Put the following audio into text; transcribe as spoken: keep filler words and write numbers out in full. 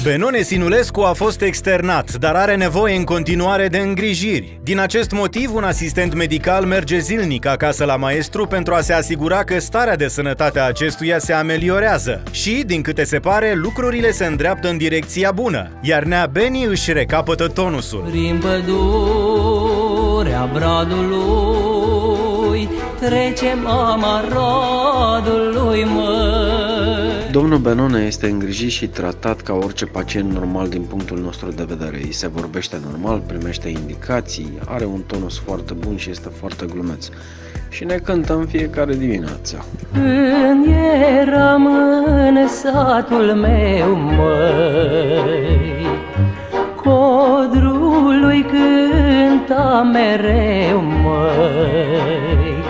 Benone Sinulescu a fost externat, dar are nevoie în continuare de îngrijiri. Din acest motiv, un asistent medical merge zilnic acasă la maestru pentru a se asigura că starea de sănătate a acestuia se ameliorează. Și, din câte se pare, lucrurile se îndreaptă în direcția bună, iar Nea Beni își recapătă tonusul. Prin pădurea Bradului trece mama Radului, măi. Domnul Benone este îngrijit și tratat ca orice pacient normal din punctul nostru de vedere. Îi se vorbește normal, primește indicații, are un tonus foarte bun și este foarte glumeț. Și ne cântă în fiecare dimineață. Când eram în satul meu, măi, codrului cânta mereu, măi.